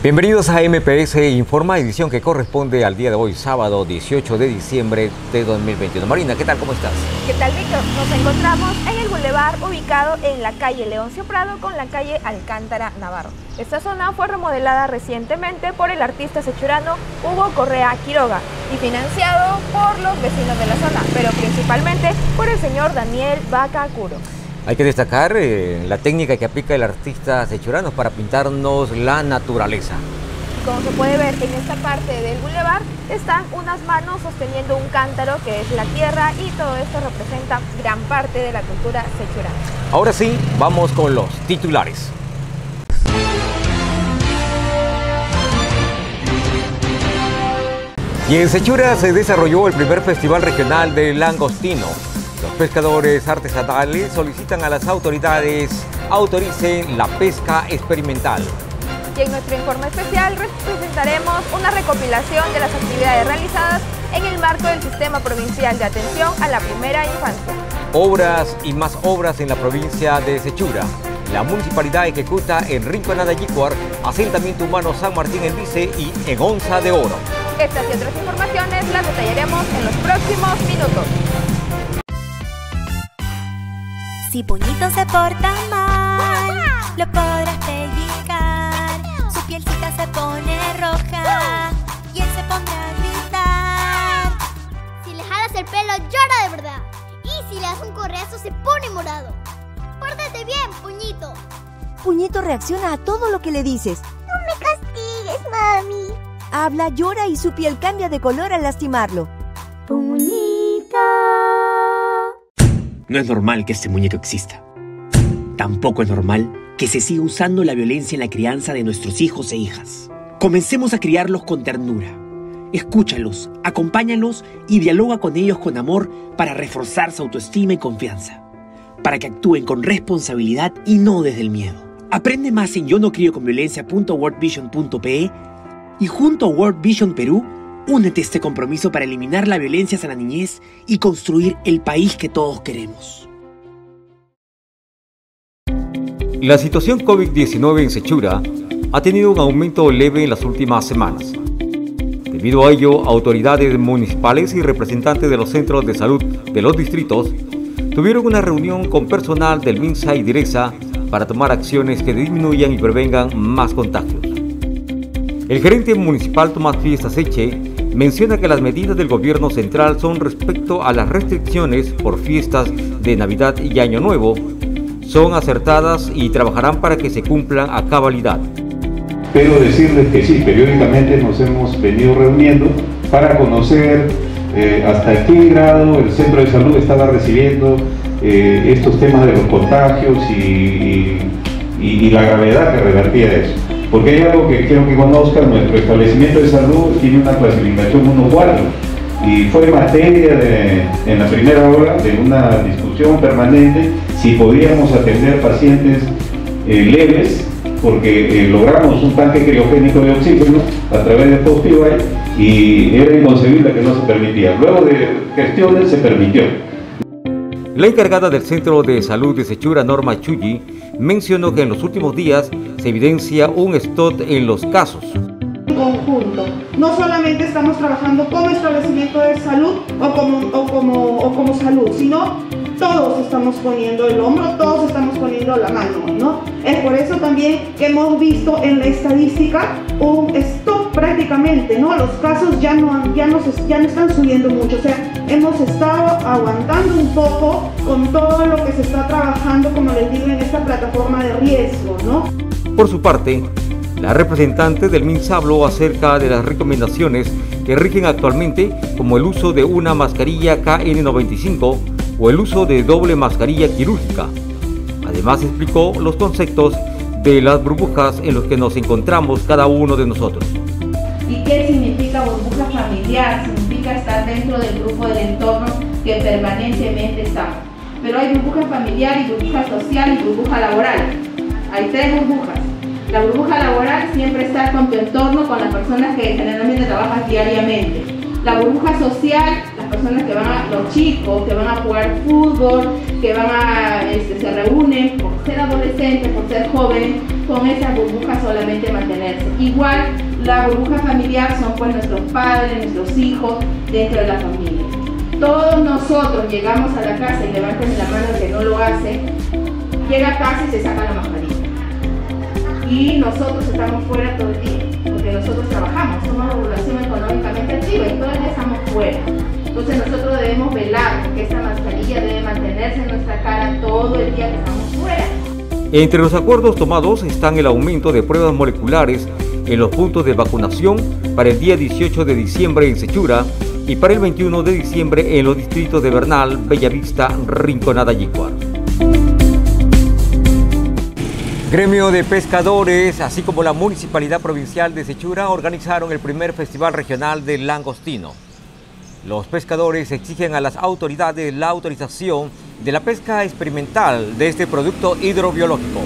Bienvenidos a MPS Informa, edición que corresponde al día de hoy, sábado 18 de diciembre de 2021. Marina, ¿qué tal? ¿Cómo estás? ¿Qué tal, Víctor? Nos encontramos en el bulevar ubicado en la calle Leoncio Prado con la calle Alcántara Navarro. Esta zona fue remodelada recientemente por el artista sechurano Hugo Correa Quiroga y financiado por los vecinos de la zona, pero principalmente por el señor Daniel Vaca Curo. Hay que destacar la técnica que aplica el artista sechurano para pintarnos la naturaleza. Como se puede ver en esta parte del bulevar, están unas manos sosteniendo un cántaro que es la tierra y todo esto representa gran parte de la cultura sechurana. Ahora sí, vamos con los titulares. Y en Sechura se desarrolló el primer festival regional del langostino. Los pescadores artesanales solicitan a las autoridades autoricen la pesca experimental. Y en nuestro informe especial presentaremos una recopilación de las actividades realizadas en el marco del Sistema Provincial de Atención a la Primera Infancia. Obras y más obras en la provincia de Sechura. La municipalidad ejecuta en Rinconada Yicuar, asentamiento humano San Martín en Vice y en Onza de Oro. Estas y otras informaciones las detallaremos en los próximos minutos. Si Puñito se porta mal, lo podrás pellizcar. Su pielcita se pone roja y él se pondrá a gritar. Si le jalas el pelo, llora de verdad. Y si le das un correazo, se pone morado. Pórtate bien, Puñito. Puñito reacciona a todo lo que le dices. No me castigues, mami. Habla, llora y su piel cambia de color al lastimarlo. Puñito. No es normal que este muñeco exista. Tampoco es normal que se siga usando la violencia en la crianza de nuestros hijos e hijas. Comencemos a criarlos con ternura. Escúchalos, acompáñalos y dialoga con ellos con amor para reforzar su autoestima y confianza. Para que actúen con responsabilidad y no desde el miedo. Aprende más en yonocrioconviolencia.worldvision.pe y junto a World Vision Perú, únete a este compromiso para eliminar la violencia hacia la niñez y construir el país que todos queremos. La situación COVID-19 en Sechura ha tenido un aumento leve en las últimas semanas. Debido a ello, autoridades municipales y representantes de los centros de salud de los distritos tuvieron una reunión con personal del MINSA y DIRESA para tomar acciones que disminuyan y prevengan más contagios. El gerente municipal Tomás Fiestas Eche menciona que las medidas del gobierno central son respecto a las restricciones por fiestas de Navidad y Año Nuevo, son acertadas y trabajarán para que se cumplan a cabalidad. Pero decirles que sí, periódicamente nos hemos venido reuniendo para conocer hasta qué grado el centro de salud estaba recibiendo estos temas de los contagios y la gravedad que revertía eso. Porque hay algo que quiero que conozcan: nuestro establecimiento de salud tiene una clasificación 1-4 y fue materia en la primera hora de una discusión permanente si podíamos atender pacientes leves, porque logramos un tanque criogénico de oxígeno a través de Post-PY y era inconcebible que no se permitía. Luego de gestiones se permitió. La encargada del Centro de Salud de Sechura, Norma Chulli, mencionó que en los últimos días se evidencia un stop en los casos. En conjunto, no solamente estamos trabajando como establecimiento de salud o como salud, sino todos estamos poniendo el hombro, todos estamos poniendo la mano, ¿no? Es por eso también que hemos visto en la estadística un stop prácticamente, ¿no? Los casos ya no están subiendo mucho, o sea, hemos estado aguantando un poco con todo lo que se está trabajando, como les digo, en esta plataforma de riesgo, ¿no? Por su parte, la representante del MINSA habló acerca de las recomendaciones que rigen actualmente, como el uso de una mascarilla KN95 o el uso de doble mascarilla quirúrgica. Además explicó los conceptos de las burbujas en los que nos encontramos cada uno de nosotros. ¿Y qué significa burbuja familiar? Significa estar dentro del grupo del entorno que permanentemente estamos. Pero hay burbuja familiar y burbuja social y burbuja laboral. Hay tres burbujas. La burbuja laboral siempre está con tu entorno, con las personas que generalmente trabajas diariamente. La burbuja social, las personas que los chicos que van a jugar fútbol, que se reúnen por ser adolescentes, por ser jóvenes, con esa burbuja solamente mantenerse. Igual la burbuja familiar son pues nuestros padres, nuestros hijos dentro de la familia. Todos nosotros llegamos a la casa y levanten la mano el que no lo hace, llega a casa y se saca la mascarilla. Y nosotros estamos fuera todo el día, porque nosotros trabajamos, somos una población económicamente activa y todo el día estamos fuera. Entonces nosotros debemos velar porque esta mascarilla debe mantenerse en nuestra cara todo el día que estamos fuera. Entre los acuerdos tomados están el aumento de pruebas moleculares en los puntos de vacunación para el día 18 de diciembre en Sechura y para el 21 de diciembre en los distritos de Bernal, Bellavista, Rinconada y Icuar. Gremio de pescadores, así como la Municipalidad Provincial de Sechura, organizaron el primer Festival Regional del Langostino. Los pescadores exigen a las autoridades la autorización de la pesca experimental de este producto hidrobiológico.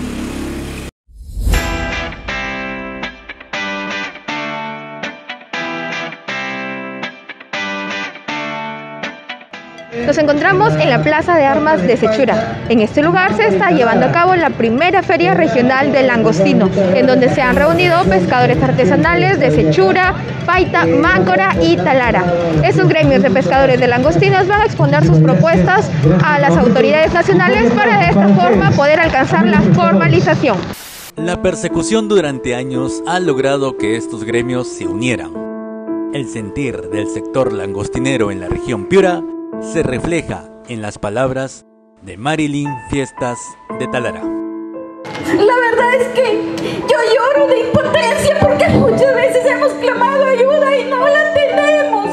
Nos encontramos en la Plaza de Armas de Sechura. En este lugar se está llevando a cabo la primera Feria Regional del Langostino, en donde se han reunido pescadores artesanales de Sechura, Paita, Máncora y Talara. Estos gremios de pescadores de langostinos van a exponer sus propuestas a las autoridades nacionales para de esta forma poder alcanzar la formalización. La persecución durante años ha logrado que estos gremios se unieran. El sentir del sector langostinero en la región Piura se refleja en las palabras de Marilyn Fiestas de Talara. La verdad es que yo lloro de impotencia porque muchas veces hemos clamado ayuda y no la tenemos,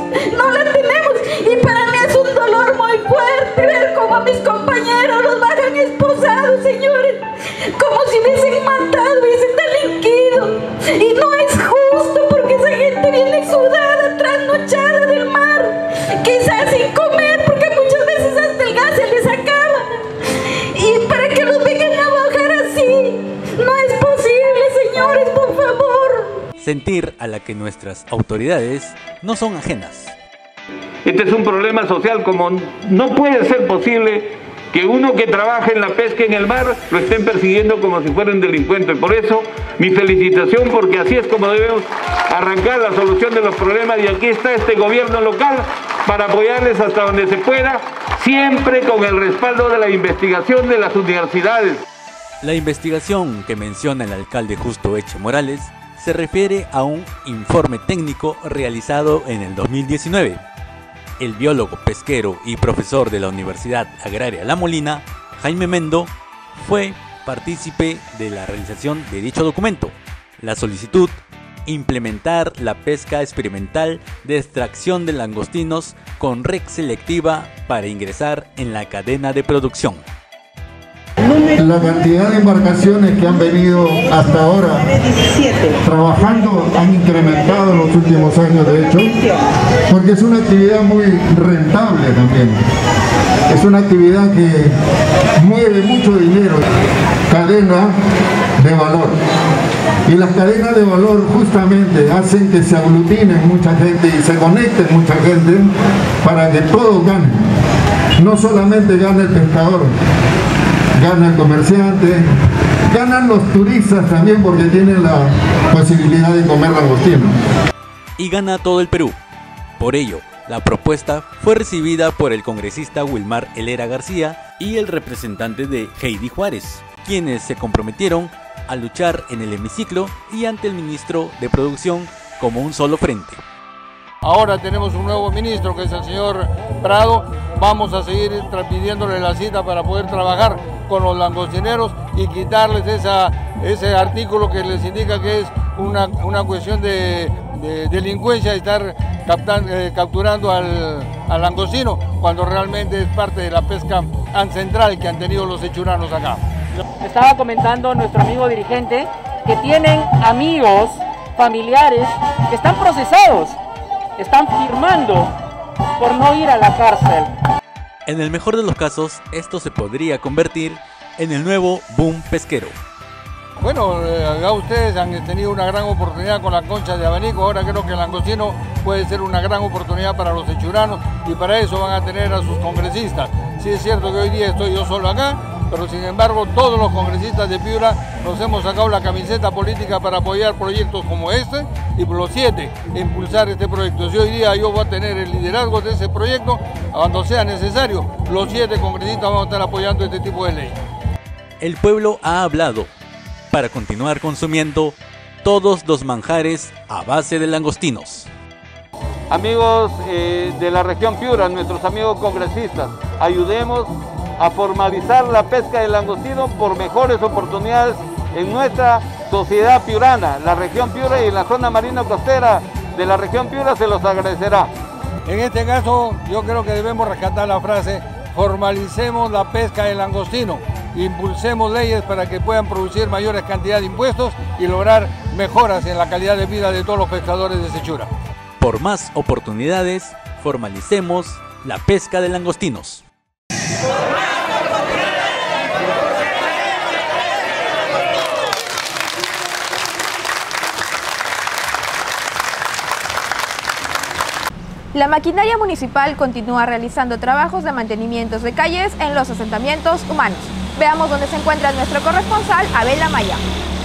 y para mí es un dolor muy fuerte ver cómo a mis compañeros los bajan esposados, señores, como si hubiesen matado, hubiesen delinquido, y no es justo porque esa gente viene sudada, trasnochada del mar, quizás sin comer porque muchas veces hasta el gas se les acaba, y para que los vengan a bajar así, no es posible, señores, por favor. Sentir a la que nuestras autoridades no son ajenas. Este es un problema social, como no puede ser posible que uno que trabaja en la pesca en el mar lo estén persiguiendo como si fuera un delincuente. Por eso, mi felicitación, porque así es como debemos arrancar la solución de los problemas, y aquí está este gobierno local para apoyarles hasta donde se pueda, siempre con el respaldo de la investigación de las universidades. La investigación que menciona el alcalde Justo Eche Morales se refiere a un informe técnico realizado en el 2019. El biólogo pesquero y profesor de la Universidad Agraria La Molina, Jaime Mendo, fue partícipe de la realización de dicho documento. La solicitud: implementar la pesca experimental de extracción de langostinos con red selectiva para ingresar en la cadena de producción. La cantidad de embarcaciones que han venido hasta ahora trabajando han incrementado en los últimos años, de hecho, porque es una actividad muy rentable también. Es una actividad que mueve mucho dinero. Cadena de valor. Y las cadenas de valor justamente hacen que se aglutinen mucha gente y se conecten mucha gente para que todos ganen. No solamente gane el pescador, gana el comerciante, ganan los turistas también porque tienen la posibilidad de comer langostino. Y gana todo el Perú. Por ello, la propuesta fue recibida por el congresista Wilmar Helera García y el representante de Heidi Juárez, quienes se comprometieron a luchar en el hemiciclo y ante el ministro de Producción como un solo frente. Ahora tenemos un nuevo ministro, que es el señor Prado. Vamos a seguir pidiéndole la cita para poder trabajar con los langostineros y quitarles ese artículo que les indica que es una cuestión de delincuencia, estar capturando al langostino, cuando realmente es parte de la pesca ancestral que han tenido los sechuranos acá. Estaba comentando nuestro amigo dirigente que tienen amigos, familiares que están procesados, están firmando por no ir a la cárcel. En el mejor de los casos, esto se podría convertir en el nuevo boom pesquero. Bueno, acá ustedes han tenido una gran oportunidad con la concha de abanico. Ahora creo que el langostino puede ser una gran oportunidad para los sechuranos, y para eso van a tener a sus congresistas. Sí es cierto que hoy día estoy yo solo acá, pero sin embargo todos los congresistas de Piura nos hemos sacado la camiseta política para apoyar proyectos como este y por los 7 impulsar este proyecto. Si hoy día yo voy a tener el liderazgo de ese proyecto, cuando sea necesario, los 7 congresistas vamos a estar apoyando este tipo de ley. El pueblo ha hablado para continuar consumiendo todos los manjares a base de langostinos. Amigos de la región Piura, nuestros amigos congresistas, ayudemos a formalizar la pesca del langostino por mejores oportunidades en nuestra sociedad piurana. La región Piura y la zona marina costera de la región Piura se los agradecerá. En este caso, yo creo que debemos rescatar la frase: formalicemos la pesca del langostino, impulsemos leyes para que puedan producir mayores cantidades de impuestos y lograr mejoras en la calidad de vida de todos los pescadores de Sechura. Por más oportunidades, formalicemos la pesca de langostinos. La maquinaria municipal continúa realizando trabajos de mantenimiento de calles en los asentamientos humanos. Veamos dónde se encuentra nuestro corresponsal, Abel Amaya.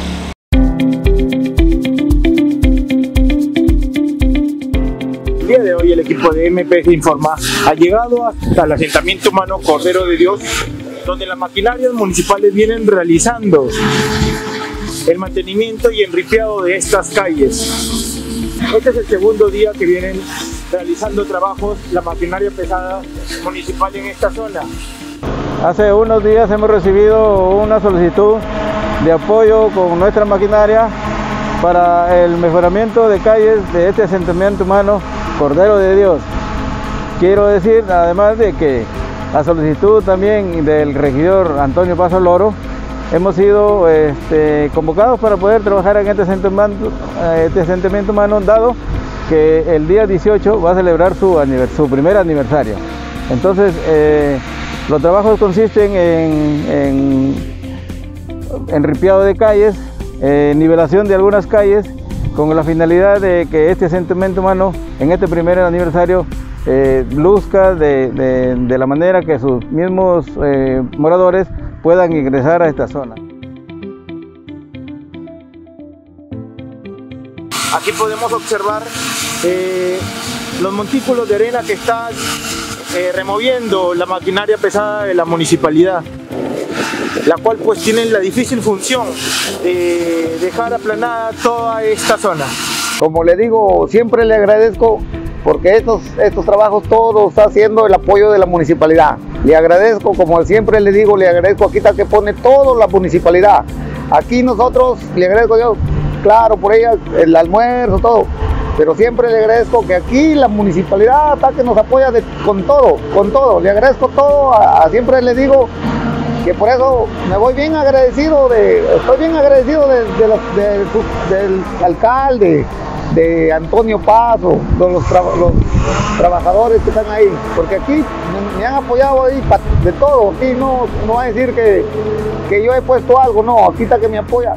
El día de hoy el equipo de MPS Informa ha llegado hasta el asentamiento humano Cordero de Dios, donde las maquinarias municipales vienen realizando el mantenimiento y enripiado de estas calles. Este es el segundo día que vienen realizando trabajos la maquinaria pesada municipal en esta zona. Hace unos días hemos recibido una solicitud de apoyo con nuestra maquinaria para el mejoramiento de calles de este asentamiento humano Cordero de Dios. Quiero decir, además de que a solicitud también del regidor Antonio Paso Loro, hemos sido convocados para poder trabajar en este asentamiento humano, dado que el día 18 va a celebrar su primer aniversario. Entonces, los trabajos consisten en enripiado de calles, nivelación de algunas calles, con la finalidad de que este asentamiento humano en este primer aniversario luzca de la manera que sus mismos moradores puedan ingresar a esta zona. Aquí podemos observar los montículos de arena que está removiendo la maquinaria pesada de la municipalidad, la cual pues tiene la difícil función de dejar aplanada toda esta zona. Como le digo, siempre le agradezco porque estos trabajos todos los está haciendo el apoyo de la municipalidad. Le agradezco, como siempre le digo, le agradezco aquí está que pone todo la municipalidad. Aquí nosotros le agradezco yo, claro, por ella el almuerzo, todo. Pero siempre le agradezco que aquí la municipalidad está que nos apoya con todo. Le agradezco todo, siempre le digo que por eso me voy bien agradecido, estoy bien agradecido del alcalde, de Antonio Paso, de los trabajadores que están ahí, porque aquí me han apoyado ahí de todo. Aquí no va a decir que yo he puesto algo, no, aquí está que me apoya.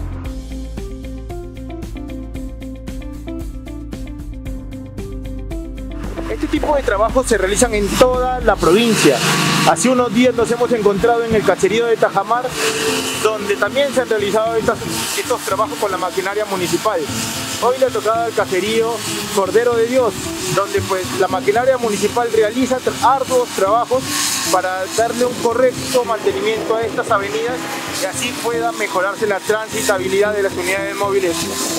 Este tipo de trabajos se realizan en toda la provincia. Hace unos días nos hemos encontrado en el caserío de Tajamar, donde también se han realizado estos trabajos con la maquinaria municipal. Hoy le ha tocado al caserío Cordero de Dios, donde pues la maquinaria municipal realiza arduos trabajos para darle un correcto mantenimiento a estas avenidas y así pueda mejorarse la transitabilidad de las unidades móviles.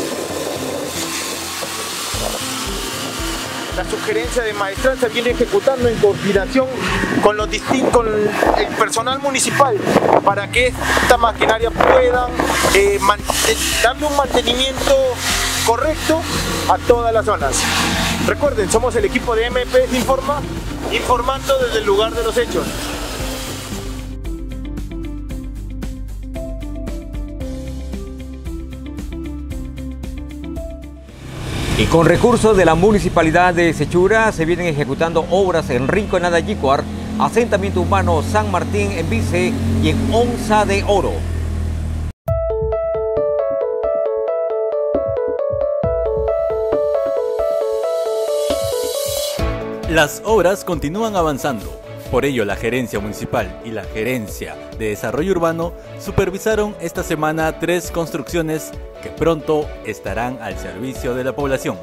La sugerencia de maestranza viene ejecutando en coordinación con el personal municipal para que esta maquinaria pueda darle un mantenimiento correcto a todas las zonas. Recuerden, somos el equipo de MPS Informa, informando desde el lugar de los hechos. Y con recursos de la Municipalidad de Sechura se vienen ejecutando obras en Rinconada Yicuar, asentamiento humano San Martín en Vice y en Onza de Oro. Las obras continúan avanzando Por ello, la Gerencia Municipal y la Gerencia de Desarrollo Urbano supervisaron esta semana 3 construcciones que pronto estarán al servicio de la población.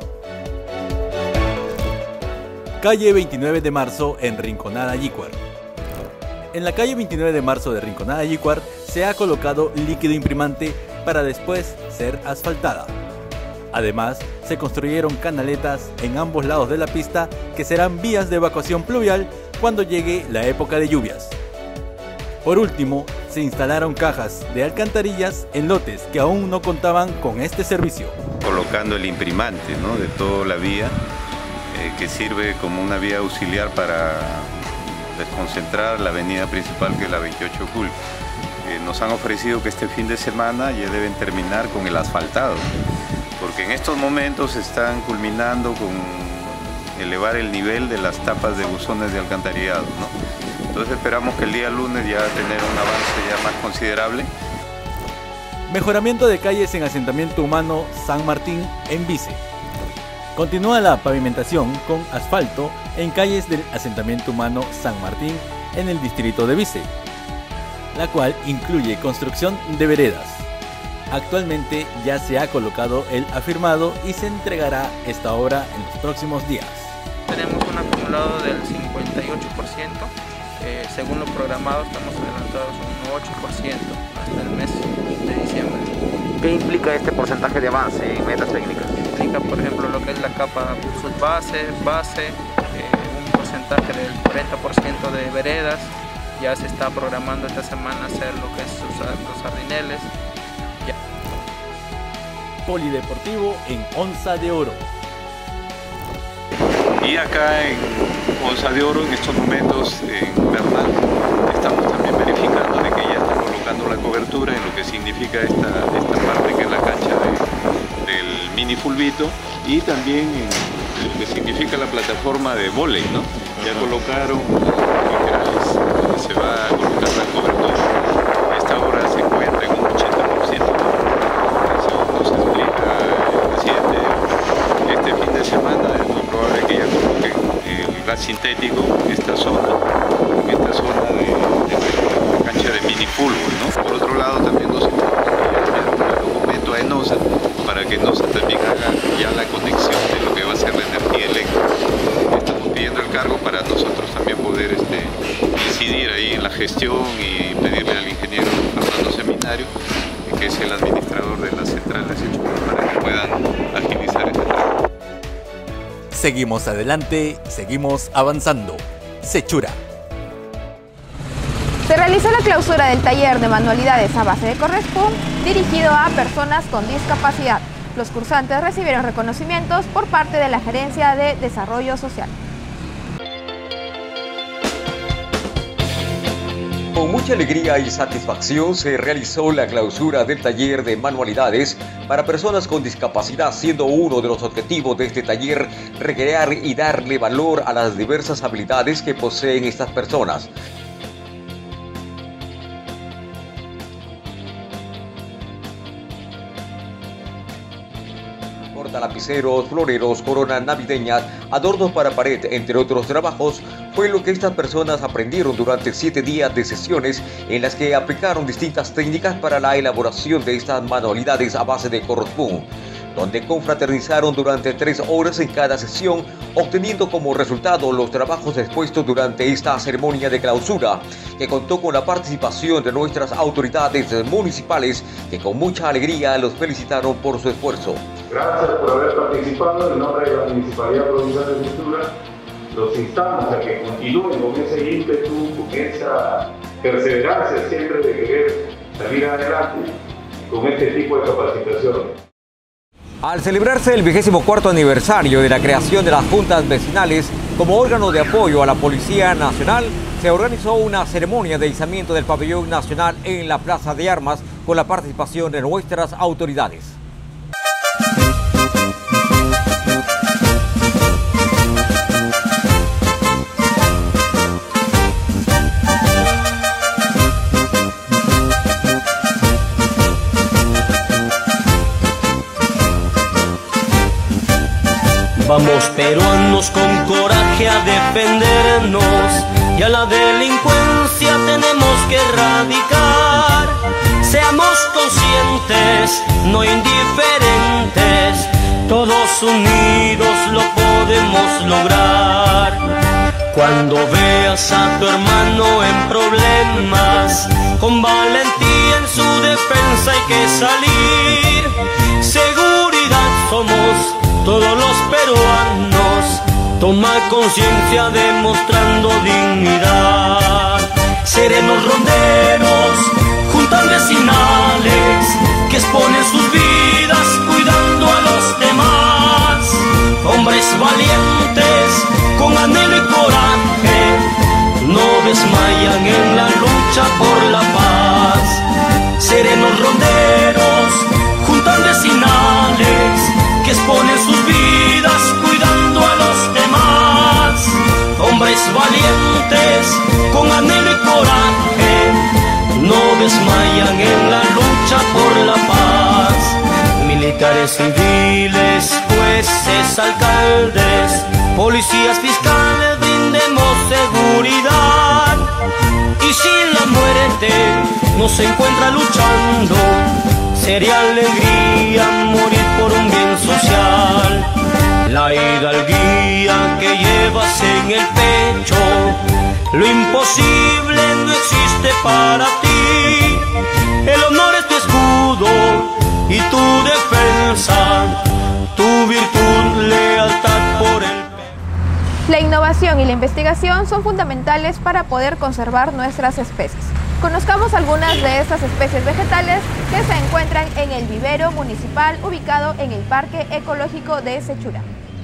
Calle 29 de marzo en Rinconada Yicuar. En la calle 29 de marzo de Rinconada Yicuar se ha colocado líquido imprimante para después ser asfaltada. Además, se construyeron canaletas en ambos lados de la pista que serán vías de evacuación pluvial cuando llegue la época de lluvias. Por último, se instalaron cajas de alcantarillas en lotes que aún no contaban con este servicio. Colocando el imprimante, ¿no?, de toda la vía, que sirve como una vía auxiliar para desconcentrar la avenida principal, que es la 28 de julio. Nos han ofrecido que este fin de semana ya deben terminar con el asfaltado, porque en estos momentos están culminando con elevar el nivel de las tapas de buzones de alcantarillado, ¿no? Entonces esperamos que el día lunes ya tener un avance ya más considerable. Mejoramiento de calles en asentamiento humano San Martín en Vice. Continúa la pavimentación con asfalto en calles del asentamiento humano San Martín en el distrito de Vice, la cual incluye construcción de veredas. Actualmente ya se ha colocado el afirmado y se entregará esta obra en los próximos días. Tenemos un acumulado del 58%, según lo programado estamos adelantados un 8% hasta el mes de diciembre. ¿Qué implica este porcentaje de avance en metas técnicas? Implica, por ejemplo, lo que es la capa subbase, base, un porcentaje del 40% de veredas. Ya se está programando esta semana hacer lo que es los sardineles. Polideportivo en Onza de Oro. Y acá en Onza de Oro, en estos momentos, en Bernal, estamos también verificando de que ya están colocando la cobertura en lo que significa esta parte que es la cancha del mini fulbito, y también en lo que significa la plataforma de vóley, ¿no? Ya colocaron laterales donde se va a colocar la cobertura. Esta obra se encuentra en un 80%. Según nos explica el presidente, este fin de semana es muy probable que ya coloquen el gas sintético en esta zona de la cancha de mini fútbol, ¿no? Por otro lado, también nos enviaron un documento a ENOSA para que ENOSA también haga ya la conexión de lo que va a ser la energía eléctrica. Estamos pidiendo el cargo para nosotros también poder incidir ahí en la gestión y pedirle al ingeniero Fernando Seminario, que es el administrador de la central de Sechura, para que puedan agilizar este trabajo. Seguimos adelante, seguimos avanzando. Sechura. Se realizó la clausura del taller de manualidades a base de Correspun dirigido a personas con discapacidad. Los cursantes recibieron reconocimientos por parte de la Gerencia de Desarrollo Social. Con mucha alegría y satisfacción se realizó la clausura del taller de manualidades para personas con discapacidad, siendo uno de los objetivos de este taller recrear y darle valor a las diversas habilidades que poseen estas personas. Lapiceros, floreros, coronas navideñas, adornos para pared, entre otros trabajos, fue lo que estas personas aprendieron durante 7 días de sesiones en las que aplicaron distintas técnicas para la elaboración de estas manualidades a base de Correspun, donde confraternizaron durante 3 horas en cada sesión, obteniendo como resultado los trabajos expuestos durante esta ceremonia de clausura, que contó con la participación de nuestras autoridades municipales, que con mucha alegría los felicitaron por su esfuerzo. Gracias por haber participado. En nombre de la Municipalidad Provincial de Sechura, los instamos a que continúen con ese ímpetu, con esa perseverancia siempre de querer salir adelante con este tipo de capacitación. Al celebrarse el 24º aniversario de la creación de las juntas vecinales como órgano de apoyo a la Policía Nacional, se organizó una ceremonia de izamiento del pabellón nacional en la Plaza de Armas con la participación de nuestras autoridades. Vamos peruanos con coraje a defendernos y a la delincuencia tenemos que erradicar. Seamos conscientes, no indiferentes, todos unidos lo podemos lograr. Cuando veas a tu hermano en problemas, con valentía en su defensa hay que salir. Seguridad somos todos los peruanos, toma conciencia demostrando dignidad. Seremos ronderos, juntas vecinales, que exponen sus vidas cuidando a los demás. Hombres valientes, con anhelo y coraje, no desmayan en la lucha por la paz. Seremos ronderos, juntas vecinales, que exponen sus vidas cuidando a los demás. Hombres valientes, con anhelo y coraje, no desmayan en la lucha por la paz. Militares, civiles, jueces, alcaldes, policías, fiscales, brindemos seguridad. Y si la muerte nos encuentra luchando, sería alegría morir por un bien social. La hidalguía que llevas en el pecho, lo imposible no existe para ti. El honor es tu escudo y tu defensa, tu virtud, lealtad por el... La innovación y la investigación son fundamentales para poder conservar nuestras especies. Conozcamos algunas de estas especies vegetales que se encuentran en el vivero municipal ubicado en el Parque Ecológico de Sechura.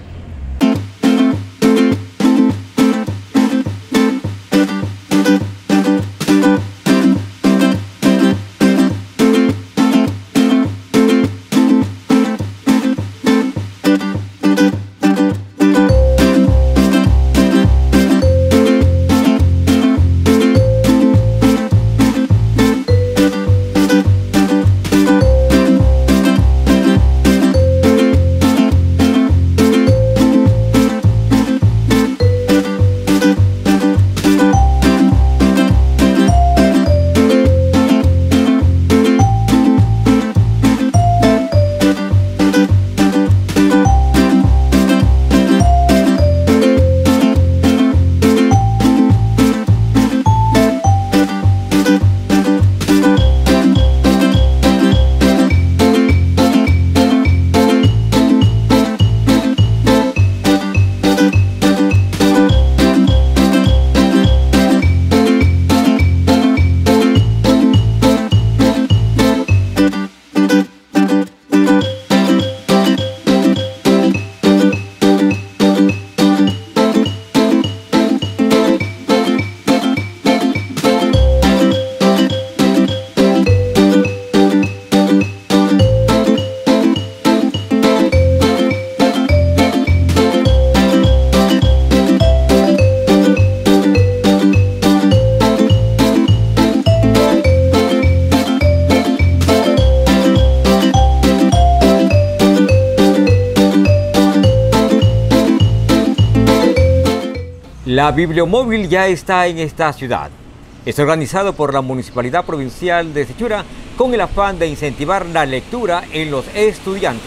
La Bibliomóvil ya está en esta ciudad. Es organizado por la Municipalidad Provincial de Sechura con el afán de incentivar la lectura en los estudiantes.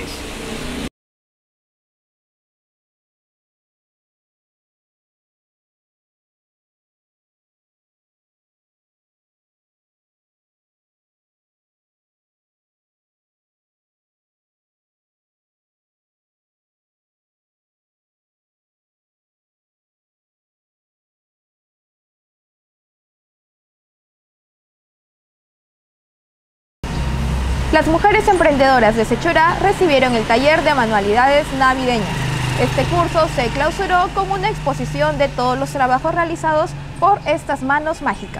Las mujeres emprendedoras de Sechura recibieron el taller de manualidades navideñas. Este curso se clausuró con una exposición de todos los trabajos realizados por estas manos mágicas.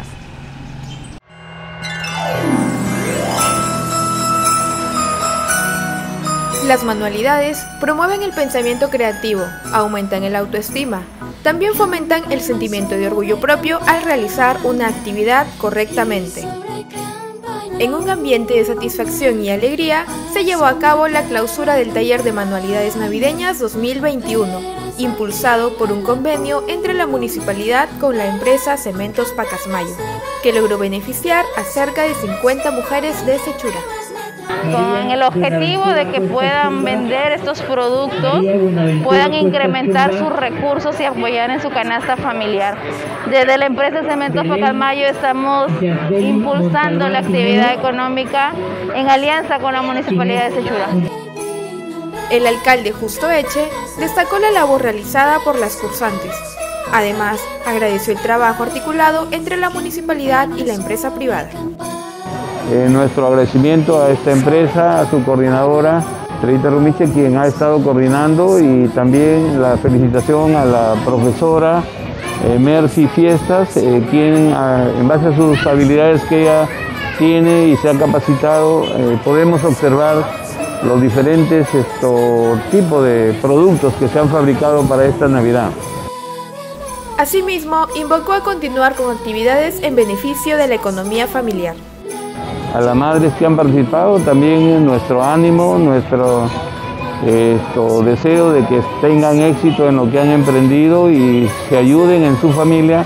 Las manualidades promueven el pensamiento creativo, aumentan el autoestima, también fomentan el sentimiento de orgullo propio al realizar una actividad correctamente. En un ambiente de satisfacción y alegría, se llevó a cabo la clausura del taller de manualidades navideñas 2021. impulsado por un convenio entre la municipalidad con la empresa Cementos Pacasmayo, que logró beneficiar a cerca de 50 mujeres de Sechura. Con el objetivo de que puedan vender estos productos, puedan incrementar sus recursos y apoyar en su canasta familiar. Desde la empresa Cementos Pacasmayo estamos impulsando la actividad económica en alianza con la Municipalidad de Sechura. El alcalde Justo Eche destacó la labor realizada por las cursantes. Además, agradeció el trabajo articulado entre la municipalidad y la empresa privada. Nuestro agradecimiento a esta empresa, a su coordinadora, Trita Rumiche, quien ha estado coordinando, y también la felicitación a la profesora Mercy Fiestas, quien en base a sus habilidades que ella tiene y se ha capacitado, podemos observar los diferentes tipos de productos que se han fabricado para esta Navidad. Asimismo, invocó a continuar con actividades en beneficio de la economía familiar. A las madres que han participado, también nuestro ánimo, nuestro deseo de que tengan éxito en lo que han emprendido y se ayuden en su familia,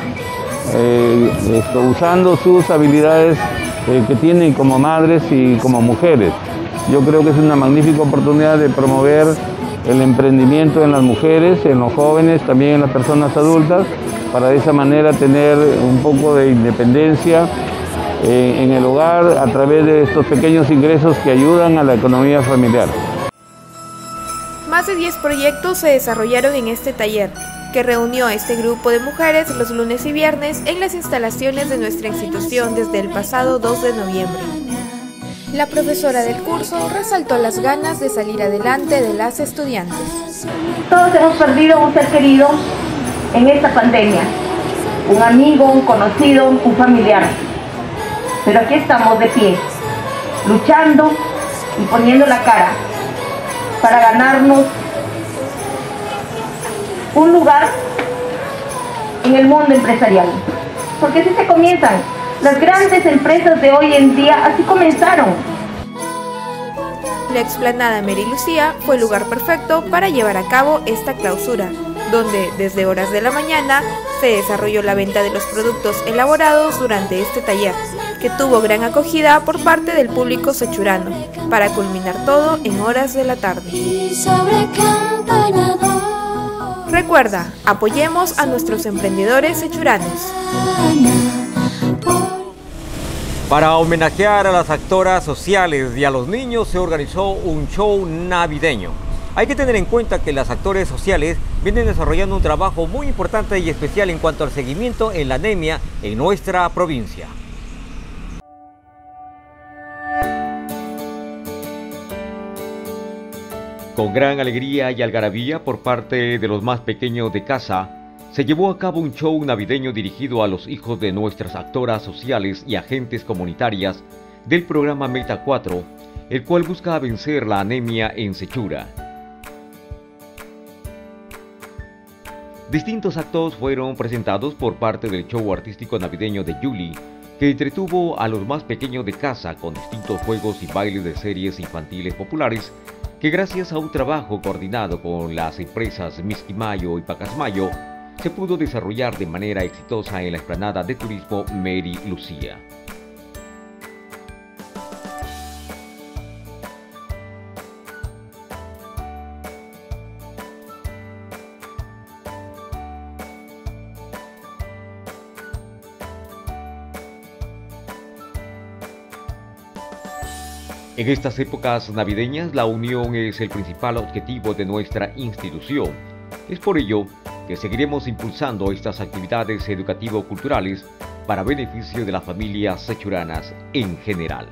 usando sus habilidades que tienen como madres y como mujeres. Yo creo que es una magnífica oportunidad de promover el emprendimiento en las mujeres, en los jóvenes, también en las personas adultas, para de esa manera tener un poco de independencia en el hogar a través de estos pequeños ingresos que ayudan a la economía familiar. Más de 10 proyectos se desarrollaron en este taller, que reunió a este grupo de mujeres los lunes y viernes en las instalaciones de nuestra institución desde el pasado 2 de noviembre. La profesora del curso resaltó las ganas de salir adelante de las estudiantes. Todos hemos perdido un ser querido en esta pandemia, un amigo, un conocido, un familiar. Pero aquí estamos de pie, luchando y poniendo la cara para ganarnos un lugar en el mundo empresarial. Porque así se comienzan. Las grandes empresas de hoy en día así comenzaron. La explanada Mary Lucía fue el lugar perfecto para llevar a cabo esta clausura, donde desde horas de la mañana se desarrolló la venta de los productos elaborados durante este taller, que tuvo gran acogida por parte del público sechurano, para culminar todo en horas de la tarde. Recuerda, apoyemos a nuestros emprendedores sechuranos. Para homenajear a las actoras sociales y a los niños se organizó un show navideño. Hay que tener en cuenta que las actores sociales vienen desarrollando un trabajo muy importante y especial en cuanto al seguimiento en la anemia en nuestra provincia. Con gran alegría y algarabía por parte de los más pequeños de casa, se llevó a cabo un show navideño dirigido a los hijos de nuestras actoras sociales y agentes comunitarias del programa Meta 4, el cual busca vencer la anemia en Sechura. Distintos actos fueron presentados por parte del show artístico navideño de Yuli, que entretuvo a los más pequeños de casa con distintos juegos y bailes de series infantiles populares, que gracias a un trabajo coordinado con las empresas Misquimayo y Pacasmayo, se pudo desarrollar de manera exitosa en la explanada de turismo Mary Lucía. En estas épocas navideñas, la unión es el principal objetivo de nuestra institución. Es por ello que seguiremos impulsando estas actividades educativo-culturales para beneficio de las familias sechuranas en general.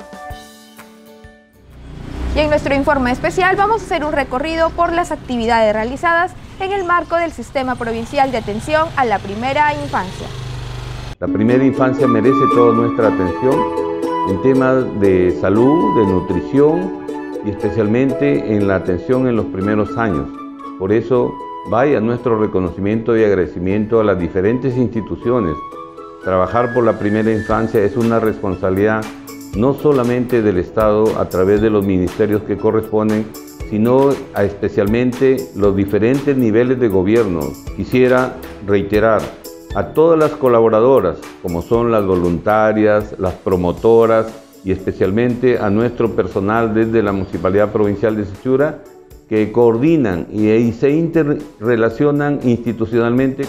Y en nuestro informe especial vamos a hacer un recorrido por las actividades realizadas en el marco del Sistema Provincial de Atención a la Primera Infancia. La primera infancia merece toda nuestra atención en temas de salud, de nutrición y especialmente en la atención en los primeros años. Por eso, vaya nuestro reconocimiento y agradecimiento a las diferentes instituciones. Trabajar por la primera infancia es una responsabilidad no solamente del Estado a través de los ministerios que corresponden, sino especialmente los diferentes niveles de gobierno. Quisiera reiterar a todas las colaboradoras, como son las voluntarias, las promotoras y especialmente a nuestro personal desde la Municipalidad Provincial de Sechura, que coordinan y se interrelacionan institucionalmente.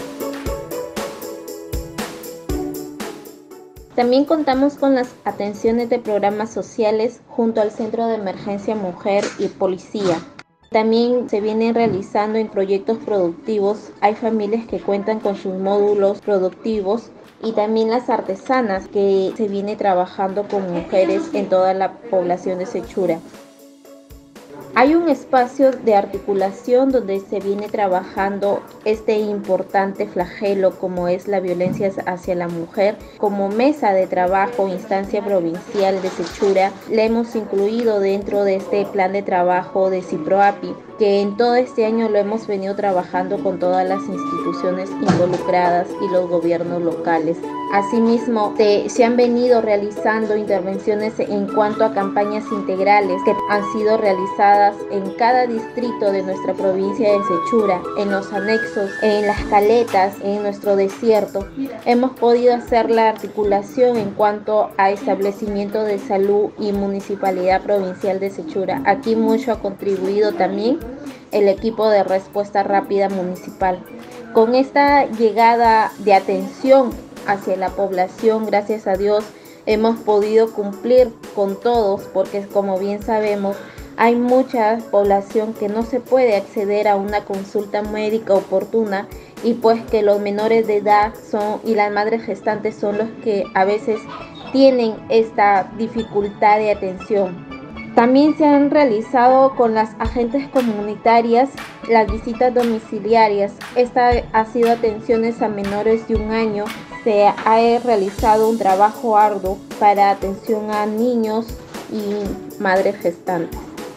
También contamos con las atenciones de programas sociales junto al Centro de Emergencia Mujer y Policía. También se vienen realizando en proyectos productivos. Hay familias que cuentan con sus módulos productivos y también las artesanas que se viene trabajando con mujeres en toda la población de Sechura. Hay un espacio de articulación donde se viene trabajando este importante flagelo como es la violencia hacia la mujer. Como mesa de trabajo, instancia provincial de Sechura, la hemos incluido dentro de este plan de trabajo de CIPROAPI, que en todo este año lo hemos venido trabajando con todas las instituciones involucradas y los gobiernos locales. Asimismo, se han venido realizando intervenciones en cuanto a campañas integrales que han sido realizadas en cada distrito de nuestra provincia de Sechura, en los anexos, en las caletas, en nuestro desierto. Hemos podido hacer la articulación en cuanto a establecimiento de salud y Municipalidad Provincial de Sechura. Aquí mucho ha contribuido también el equipo de respuesta rápida municipal. Con esta llegada de atención hacia la población, gracias a Dios, hemos podido cumplir con todos, porque como bien sabemos, hay mucha población que no se puede acceder a una consulta médica oportuna y pues que los menores de edad y las madres gestantes son los que a veces tienen esta dificultad de atención. También se han realizado con las agentes comunitarias las visitas domiciliarias. Esta ha sido atenciones a menores de 1 año. Se ha realizado un trabajo arduo para atención a niños y madres gestantes.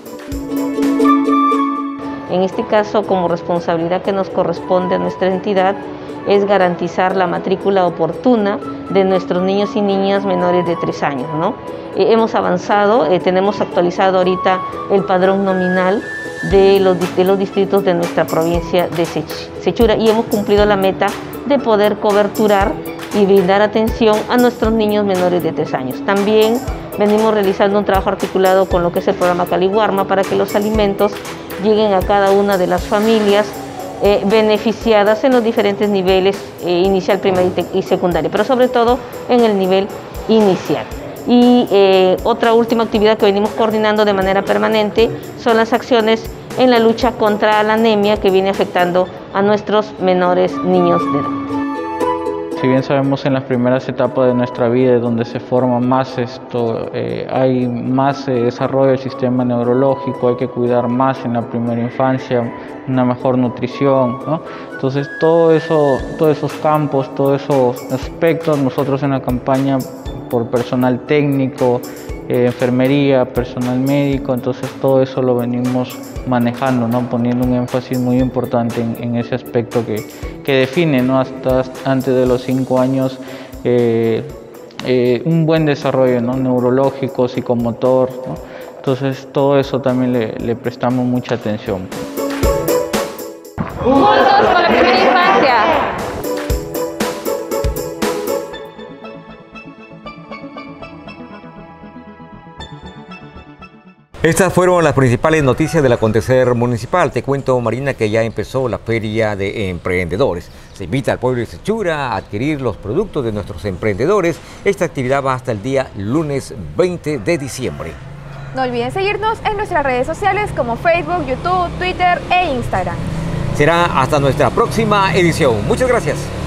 En este caso, como responsabilidad que nos corresponde a nuestra entidad, es garantizar la matrícula oportuna de nuestros niños y niñas menores de 3 años, ¿no? Hemos avanzado, tenemos actualizado ahorita el padrón nominal de los distritos de nuestra provincia de Sechura y hemos cumplido la meta de poder coberturar y brindar atención a nuestros niños menores de 3 años. También venimos realizando un trabajo articulado con lo que es el programa Caliguarma para que los alimentos lleguen a cada una de las familias beneficiadas en los diferentes niveles, inicial, primaria y secundaria, pero sobre todo en el nivel inicial. Y otra última actividad que venimos coordinando de manera permanente son las acciones en la lucha contra la anemia que viene afectando a nuestros menores niños de edad. Si bien sabemos en las primeras etapas de nuestra vida donde se forma más hay más desarrollo del sistema neurológico, hay que cuidar más en la primera infancia, una mejor nutrición, ¿no? Entonces todos esos campos, todos esos aspectos, nosotros en la campaña por personal técnico, enfermería, personal médico, entonces todo eso lo venimos manejando, ¿no? Poniendo un énfasis muy importante en ese aspecto que define, ¿no? Hasta antes de los 5 años un buen desarrollo, ¿no? Neurológico, psicomotor, ¿no? Entonces todo eso también le prestamos mucha atención. Juntos por la primera infancia. Estas fueron las principales noticias del acontecer municipal. Te cuento, Marina, que ya empezó la Feria de Emprendedores. Se invita al pueblo de Sechura a adquirir los productos de nuestros emprendedores. Esta actividad va hasta el día lunes 20 de diciembre. No olviden seguirnos en nuestras redes sociales como Facebook, YouTube, Twitter e Instagram. Será hasta nuestra próxima edición. Muchas gracias.